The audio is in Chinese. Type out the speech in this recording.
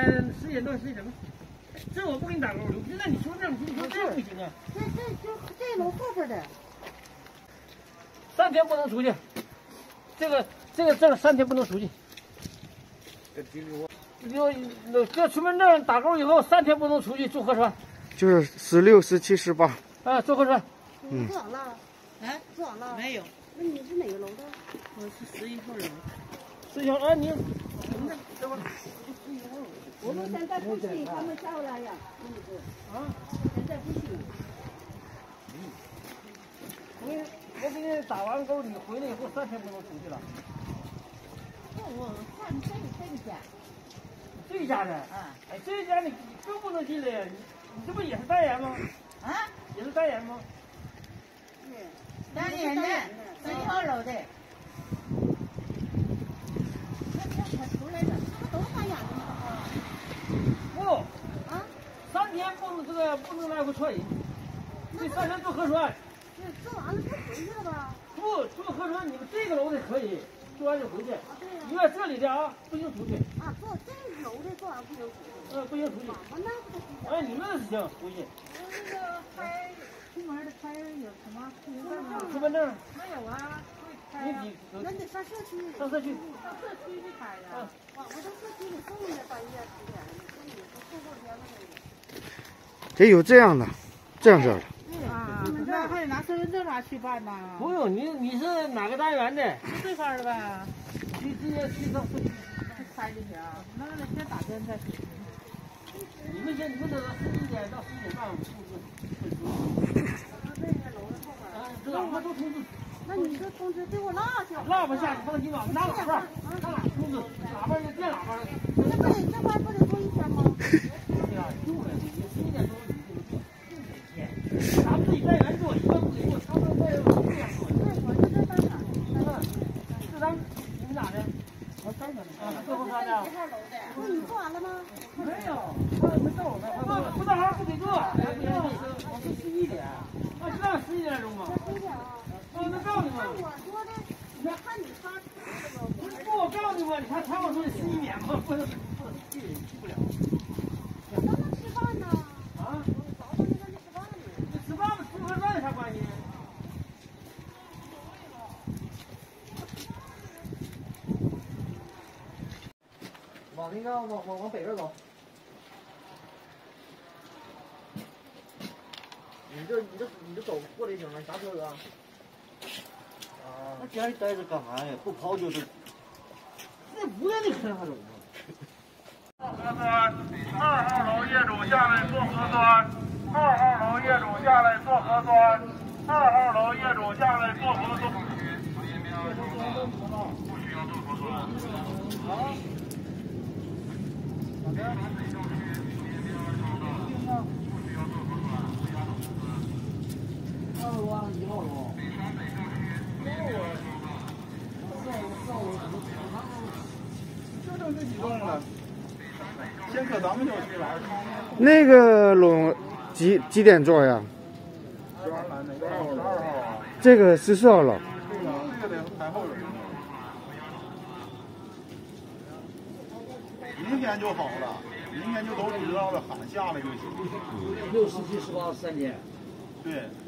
10点多11点吧。这我不给你打勾，现在你说这，你说这不行啊。 这楼后边的。 3天不能出去，这个证3天不能出去。这出门证打勾以后3天不能出去坐客船。 就是16、17、18。 啊，坐客船。 你做完了？哎，做完了？ 没有。 那你是哪个楼的？ 我是11号楼。 11号啊，你这不。 我们现在不行，他们下回来呀。啊，现在不行。 我给你打完勾，你回来以后3天不能出去了。 我看这个家。 这家的，哎，这家你更不能进来呀！你这不也是代言吗？ 啊， 也是代言吗？ 代言的，11号楼的。 才出来的，他都代言的吗？ 不，啊，3天不能来回串人，这3天坐客船。 做完了就回去了吧？ 不，坐客船你们这个楼的可以，做完就回去。因为这里的啊不行出去。 啊，做这楼的做完不行出去。 不行出去。 我那不行。 哎，你们那是行出去。 那个开出门的开有什么出门证？ 没有啊。 那得上社区。 上社区。 上社区去开呀。 我到社区里送的，半夜10点，你说送多少天了那个？ 这有这样的，这样式的。 啊，那还得拿身份证啥去办呢？ 不用，你是哪个单元的？ 是这块的呗。 直接去上社区开进去啊？那得先打针再。 你们等到11点到11点半通知。 那个楼的后边。 知道，那都通知。 那你这通知给我落下。 落不下，你放心吧，拿喇叭，通知，喇叭就电喇叭。 这班不得坐1天吗？ 对呀，用了，你11点多你就做，就得天。咱们自己单元做，一般不给做，他们在这样做。 我就这单元。 是咱你们哪的？我3元的。最后3的。 那你做完了吗？ 没有，他没到我那，不到还不给做，我是11点，那知道11点钟吗？ 11点啊。 那告诉你们。 我说的，你看你发出来的吗？ 不，我告诉你们，你看我说的11点吗？不能去不了。 咱们吃饭呢。 啊？ 早上就在那吃饭呢。 吃饭吧，吃饭有啥关系？往那个往北边走。你就走过来行了，啥车啊？ 那家里待着干啥呀？不跑就是。 那不在那车上走吗？ 做核酸，2号楼业主下来做核酸，2号楼业主下来做核酸，2号楼业主下来做核酸。不需要做核酸。 好。好的。2楼啊，1号楼。 就剩这几栋了，先搁咱们小区来。 那个楼几点做呀 12号哪个号？12号啊。 这个14号楼。 这个得排后边。明天就好了，明天就都知道了，喊下来就行。 6、17、18 3天。 对。